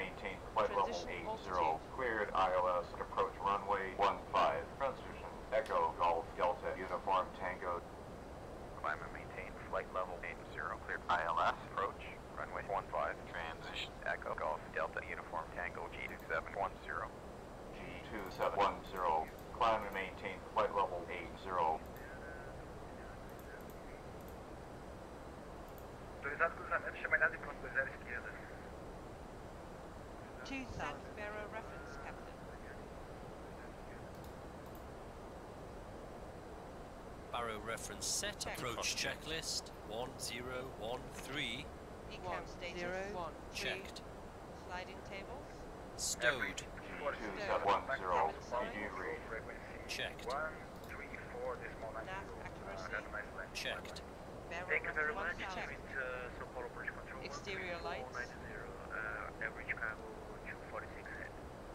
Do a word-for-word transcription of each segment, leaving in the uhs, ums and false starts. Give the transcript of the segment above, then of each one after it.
maintain flight level eight zero. Cleared I L S. Approach runway one five. Transition. Echo Golf Delta Uniform Tango. Climb and maintain flight level eight zero. Cleared I L S. Approach runway one five. Transition. Echo Golf Delta Uniform Tango G two seven one zero. G two seven one zero. Climb and maintain flight level eight zero. Autorizado cruzamento, chamada de pronto, dois zero esquerda. two thousand, Barrow reference, Captain. Barrow reference set, Check. approach checklist, one zero one three, Ecam status, zero, one, checked. Sliding tables, Stowed, G two seven one zero. Did you read? checked. one three four decimal nine nav zero. accuracy, Uh, have a nice day. Checked. Barrow Thank you very much. reference, checked. With uh, São Paulo Approach Control. Exterior lights. one three four nine zero. Uh, average cargo two forty-six head.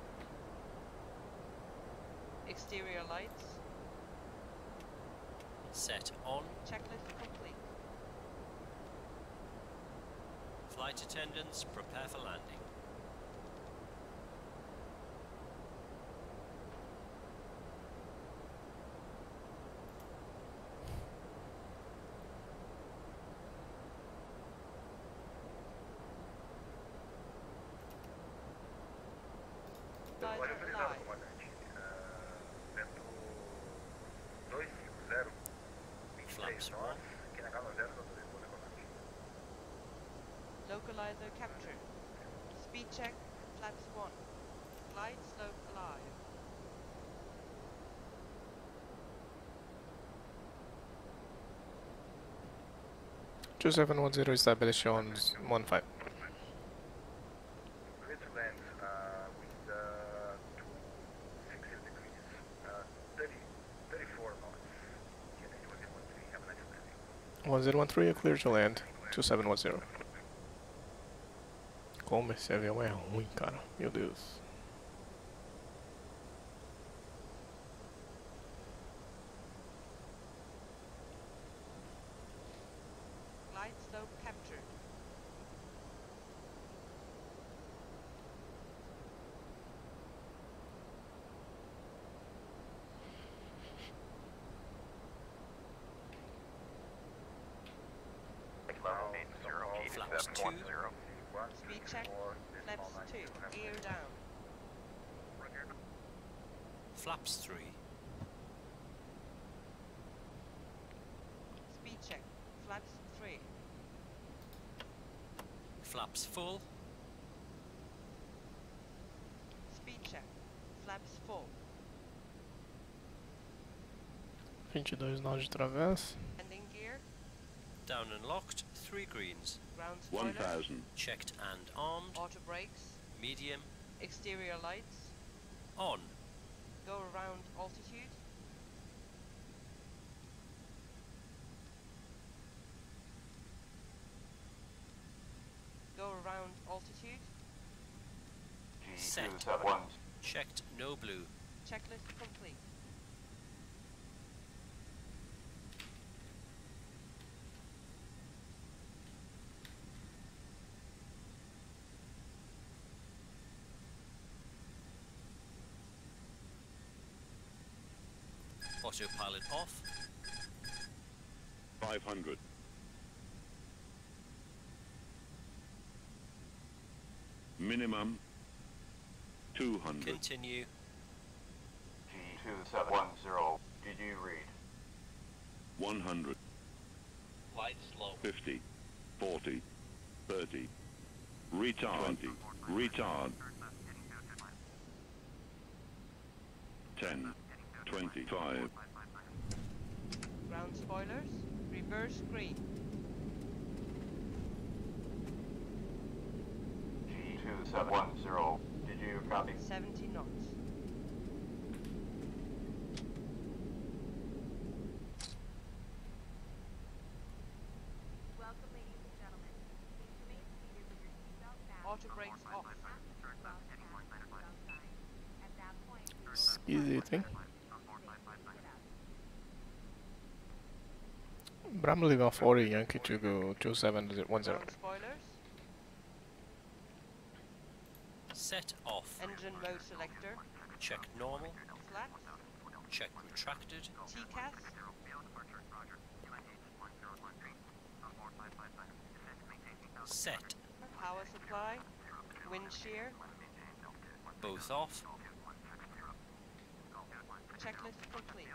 Exterior lights, Set on, checklist complete. flight attendants prepare for landing. Lights Olha autorizado, live. comandante. Uh, vento dois cinco zero. vinte e três Flaps nós. one. Aqui na Gama zero, autorizou, comandante. Localizer captured. Speed check, flaps one. Glide slope alive. two seven one zero established on one five. Clear to land uh, with uh, two sixty degrees, uh, thirty, thirty-four knots. G N H one zero one three, have a nice landing. one zero one three, you're clear to land. two seven one zero. Como esse avião é ruim, cara. Meu Deus. Glide slope captured. Level eight zero. G two Flaps seven one zero. Speed check, flaps two. Gear down. Flaps three, Speed check, flaps three. flaps full, Speed check, flaps full. vinte e dois nós de travessa. Landing gear, down and locked, three greens, ground spoiler, checked and armed, auto brakes, medium, exterior lights, on, go around altitude, go around altitude, G two Set. seven one. checked no blue, checklist complete. autopilot off, five hundred. Minimum two hundred. continue, G two seven one zero. Did you read? one hundred. light slow, fifty. forty. thirty. Retard. twenty. Retard. ten. twenty-five. Ground spoilers, reverse green. G two seven one zero. Did you copy? seventy knots. Welcome, ladies and gentlemen. Please remain seated with your seatbelt fastened. Auto brakes off. At that point, we will Easy thing. Brahma leaving forty, Yankee to go two seven one zero. Ground spoilers, Set off. Engine mode selector. Check normal. Flaps. Check retracted. T C A S. Set. Power supply. Wind shear. Both off. Checklist complete.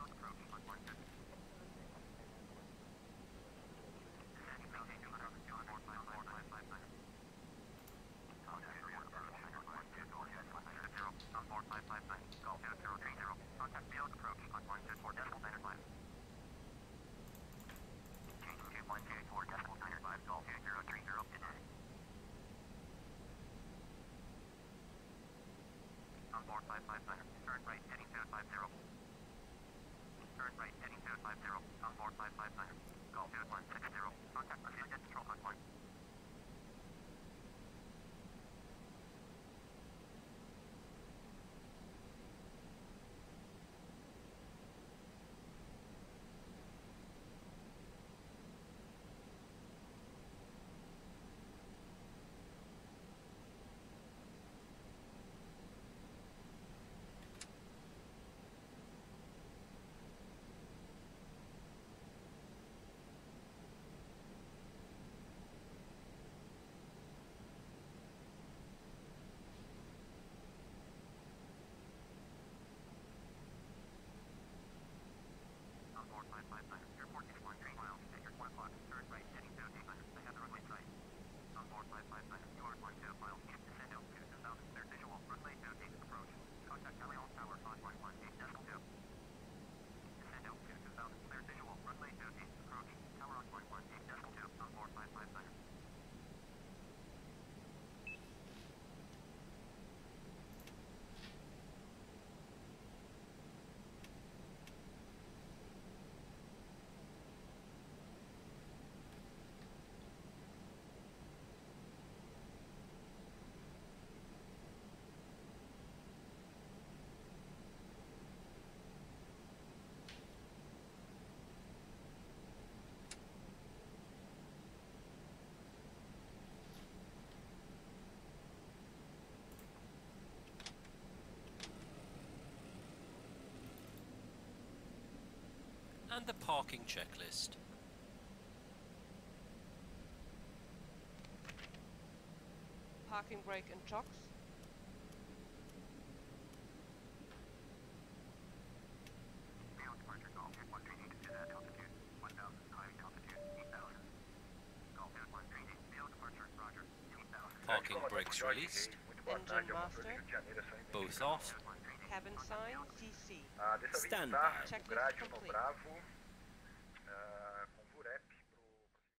Turn right, heading to five zero. Turn right, heading to five zero. On board five five nine. Golf to one six zero. Contact Australia Control on one. On board five five nine. Airport is one three miles. At your one o'clock. Turn right, heading to eight hundred. I have the runway right. On board five five nine. You are one two miles. Descend out to two thousand. Clear visual. Runway two eight approach. Contact Galeon Tower on one one eight decimal two. Descend out to two thousand. Clear visual. Runway two eight approach. Tower on one one eight decimal two. On board five five nine. And the parking checklist. Parking brake and chocks. Field departure golf at one three eight to that altitude. one thousand. Climbing altitude. eight thousand. Golf at one three eight. Field departure. Roger. eight thousand. Parking brakes released. Engine master. Both off. Cabin sign. C C. Ah, dessa vez Stand tá, by. Checklist grade no complete. Bravo.